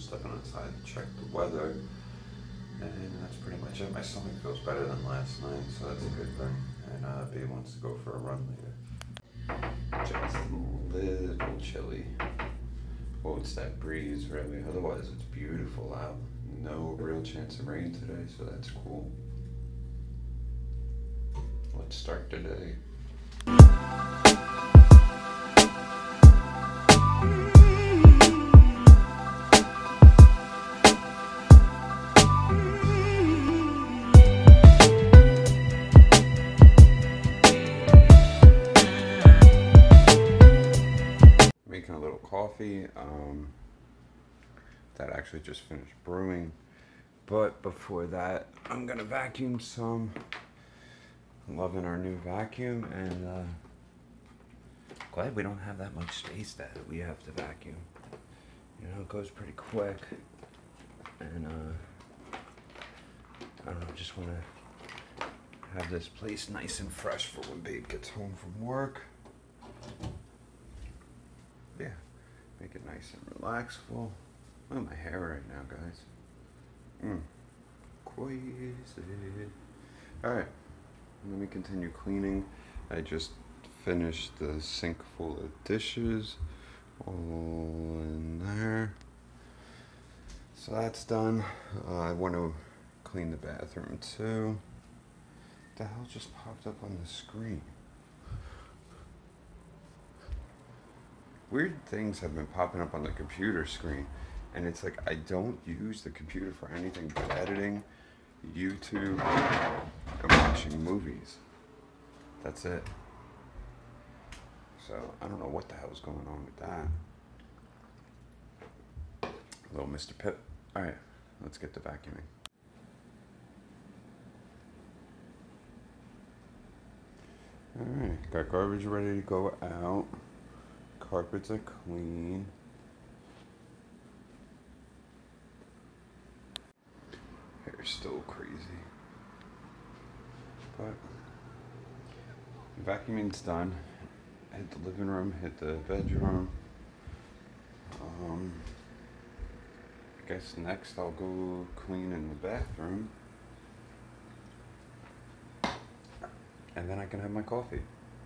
just stepping outside to check the weather. And that's pretty much it. My stomach feels better than last night, so that's a good thing. And B wants to go for a run later. Just a little chilly. Well, it's that breeze, really. Otherwise, it's beautiful out. No real chance of rain today, so that's cool. Let's start the day. Making a little coffee. That actually just finished brewing. But before that, I'm gonna vacuum some. I'm loving our new vacuum, and glad we don't have that much space that we have to vacuum. You know, it goes pretty quick, and I don't know, just want to have this place nice and fresh for when Babe gets home from work. Yeah, make it nice and relaxful. Look at my hair right now, guys. Crazy. Alright, let me continue cleaning. I just finished the sink full of dishes. All in there. So that's done. I want to clean the bathroom too. What the hell just popped up on the screen? Weird things have been popping up on the computer screen, and it's like I don't use the computer for anything but editing, YouTube, and watching movies. That's it. So I don't know what the hell's going on with that. Little Mr. Pip. Alright, let's get to vacuuming. Alright, got garbage ready to go out. Carpets are clean. Hair's still crazy. But vacuuming's done. Hit the living room, hit the bedroom. I guess next I'll go clean in the bathroom. And then I can have my coffee.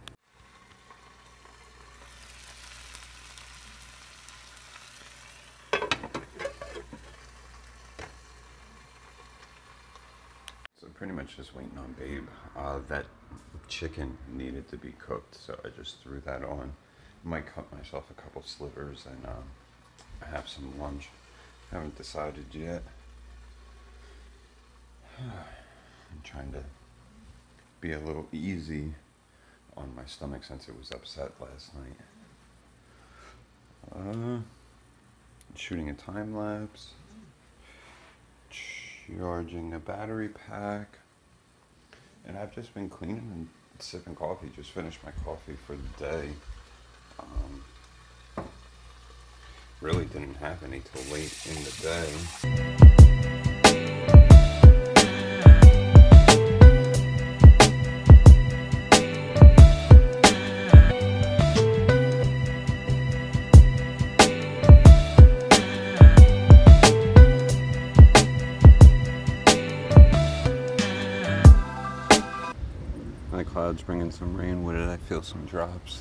Pretty much just waiting on Babe. That chicken needed to be cooked, so I just threw that on. Might cut myself a couple slivers and have some lunch. Haven't decided yet. I'm trying to be a little easy on my stomach since it was upset last night. Shooting a time lapse. Charging a battery pack, and I've just been cleaning and sipping coffee. Just finished my coffee for the day. Really didn't have any till late in the day. Clouds bringing some rain. What did I feel? Some drops.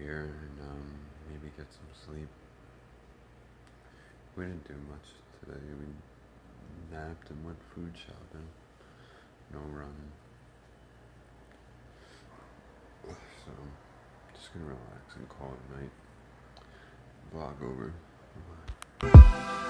here and maybe get some sleep. We didn't do much today. We napped and went food shopping. No running. So, just gonna relax and call it night. Vlog over. Bye-bye.